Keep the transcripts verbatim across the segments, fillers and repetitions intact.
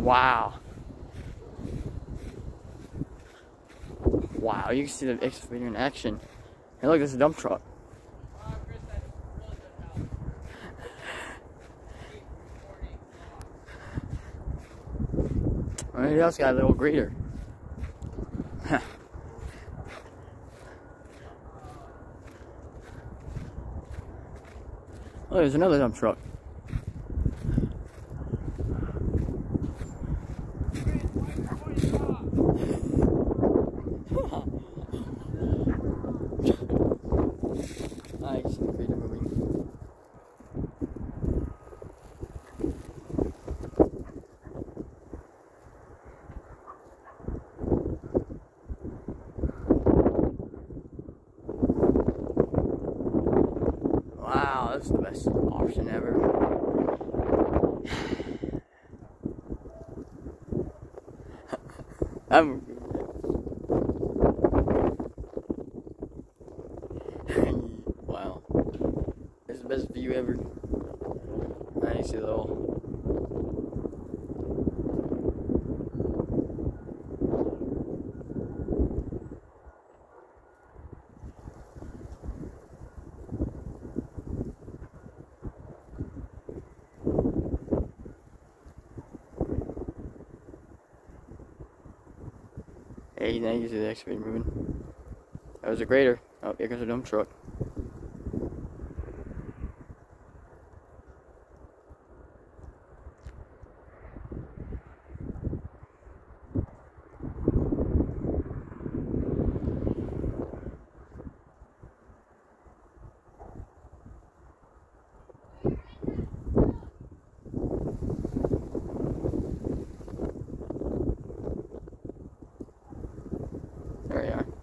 Wow. Wow, you can see the excavator in action. Hey, look, there's a dump truck. Maybe else got a little grader. Oh, there's another dump truck. I can see the grader moving. Wow, that's the best option ever. I'm wow. This is the best view ever. I see it all. Hey, now you can see the excavator moving. That was a grader. Oh, here comes a dump truck. There we are.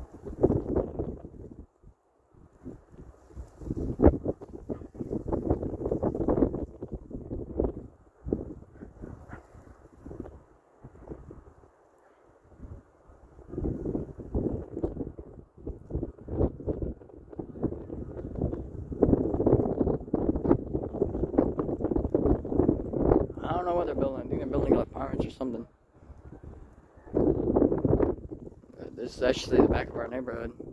I don't know what they're building. I think they're building apartments or something. This is actually the back of our neighborhood.